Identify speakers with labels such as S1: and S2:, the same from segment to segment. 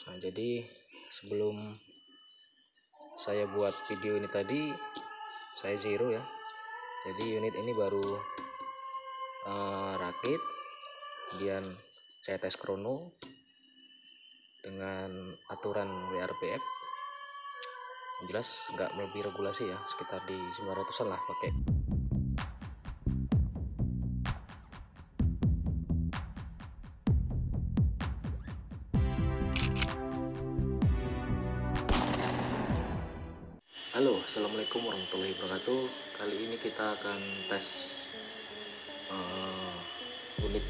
S1: Nah, jadi sebelum saya buat video ini tadi saya zero ya. Jadi unit ini baru rakit, kemudian saya tes krono dengan aturan WRPF. Jelas nggak melebihi regulasi ya, sekitar di 900-an lah pakai. Halo, assalamualaikum warahmatullahi wabarakatuh. Kali ini kita akan tes unit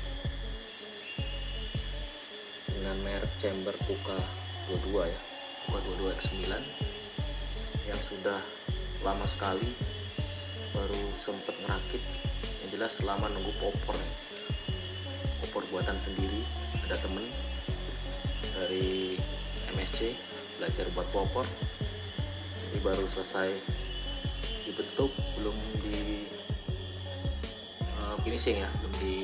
S1: dengan merek chamber KUKA 22 ya, KUKA 22X9 yang sudah lama sekali baru sempet ngerakit. Yang jelas selama nunggu popor buatan sendiri, ada temen dari MSC belajar buat popor, ini baru selesai dibentuk, belum di finishing ya, belum di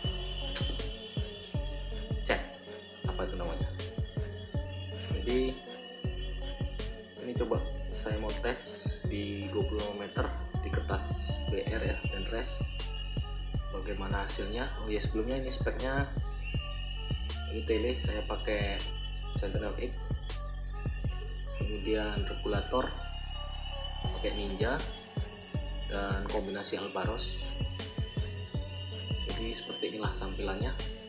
S1: cat apa itu namanya. Jadi ini coba saya mau tes di 25 meter di kertas BR ya dan res, bagaimana hasilnya. Oh ya, sebelumnya ini speknya ini tele saya pakai Sentinel 8, kemudian regulator pakai Ninja dan kombinasi Albaros. Jadi seperti inilah tampilannya.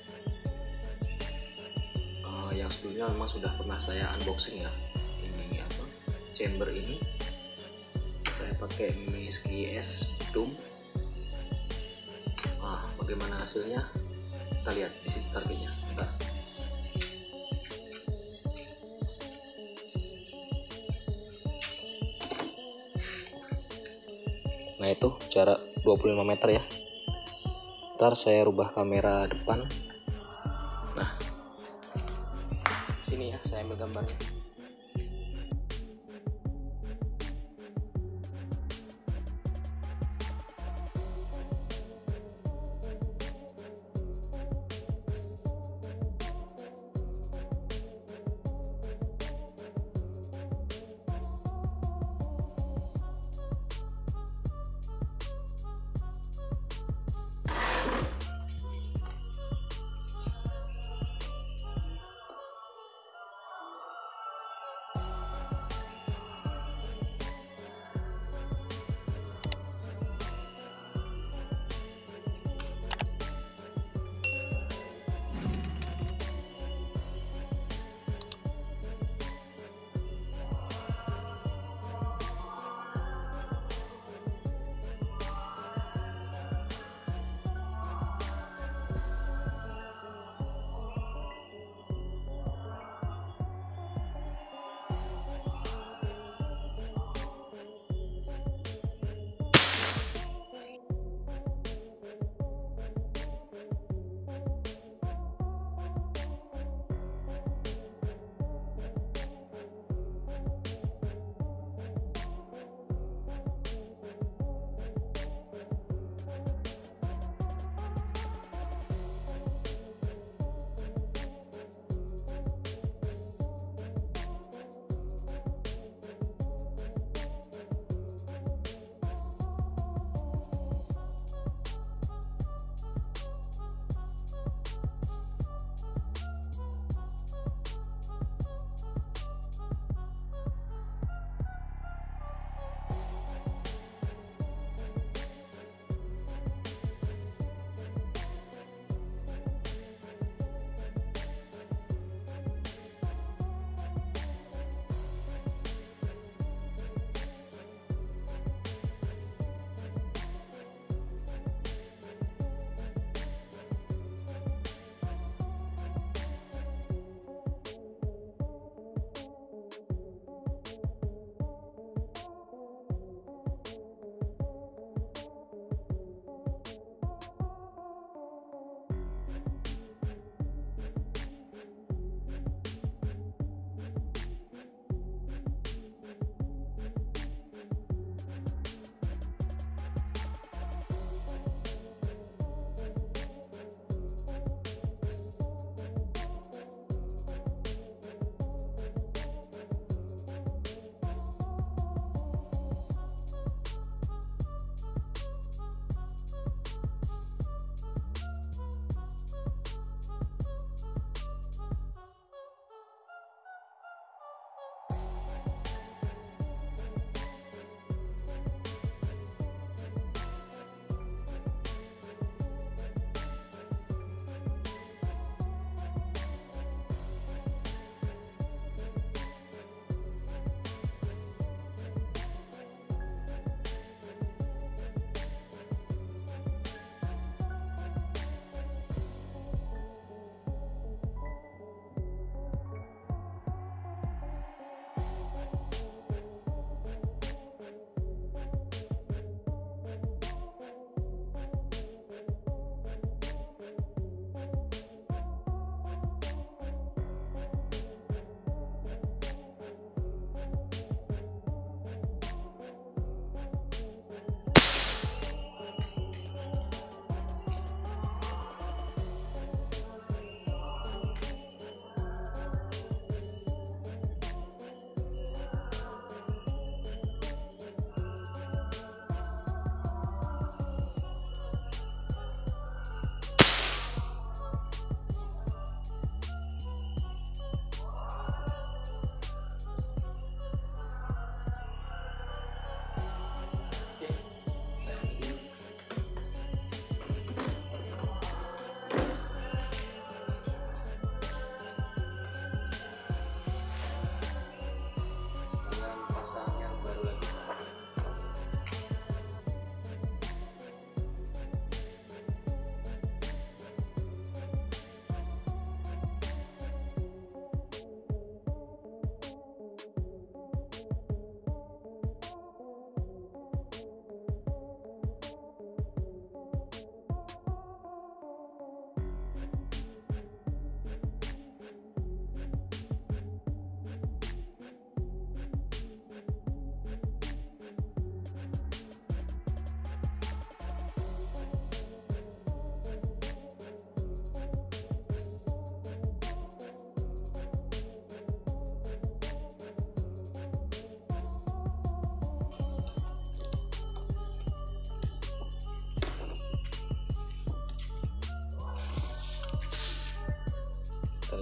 S1: Yang sebelumnya memang sudah pernah saya unboxing ya, ini chamber ini saya pakai Miski S Dome. Bagaimana hasilnya kita lihat di sini targetnya. Nah itu jarak 25 meter ya. Ntar saya rubah kamera depan. Nah sini ya, saya ambil gambarnya.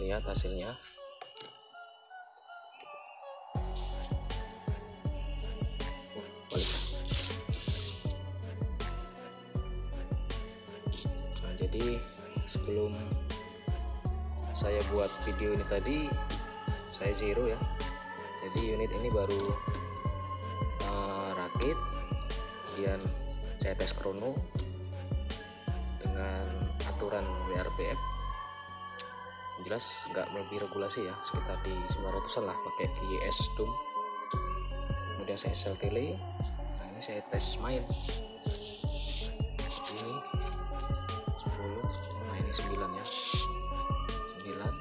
S1: lihat hasilnya. Nah, jadi sebelum saya buat video ini tadi saya zero ya, jadi unit ini baru rakit, kemudian saya tes krono dengan aturan WRPF, jelas nggak melebihi regulasi ya, sekitar di 900an lah, pakai GS DUM. Kemudian saya sel tele. Nah, ini saya tes main ini 10, nah ini 9 ya, 9.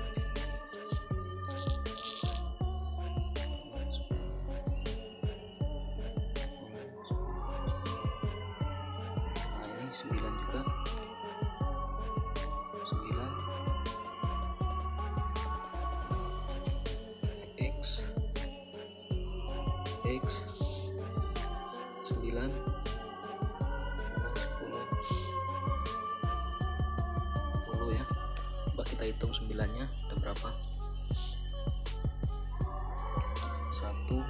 S1: Nah ini 9 juga, 9 X 9 10 ya. Coba kita hitung 9-nya ada berapa. 1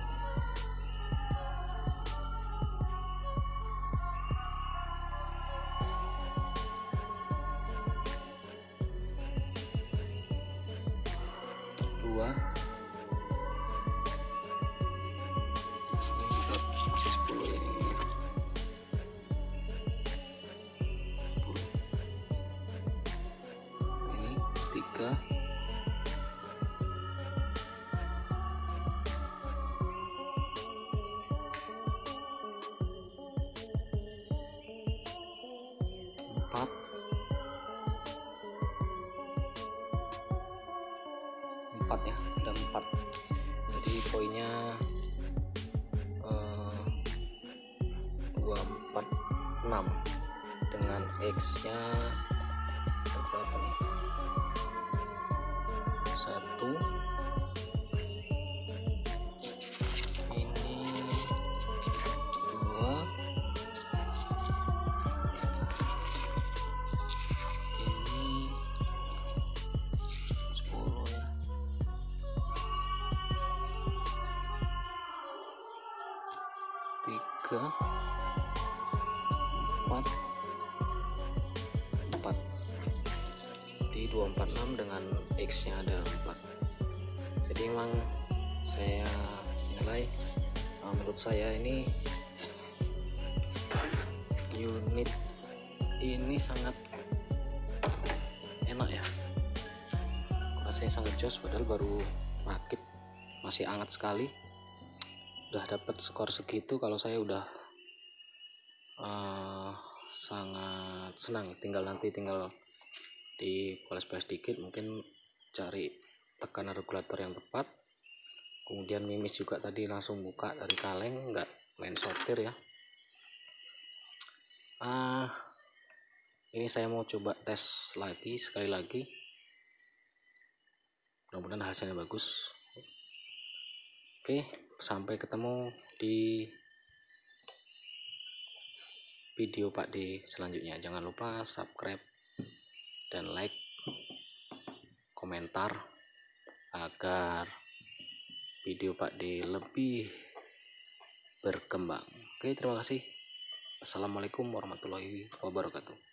S1: 2 3 4 ya, ada 4. Jadi poinnya 246 dengan X nya berapa nih? 1 ini 2 ini 10 ya. 3 4 di 246 dengan X nya ada 4. Jadi memang saya nilai, menurut saya ini unit ini sangat enak ya, rasanya sangat jos, padahal baru rakit, masih hangat sekali. Udah dapat skor segitu, kalau saya udah sangat senang. Tinggal dipoles-poles dikit, mungkin cari tekanan regulator yang tepat. Kemudian mimis juga tadi langsung buka dari kaleng, nggak main sortir ya. Ini saya mau coba tes lagi sekali lagi, mudah-mudahan hasilnya bagus. Oke, sampai ketemu di video Pak D selanjutnya. Jangan lupa subscribe dan like, komentar agar video Pak D lebih berkembang. Oke, terima kasih. Assalamualaikum warahmatullahi wabarakatuh.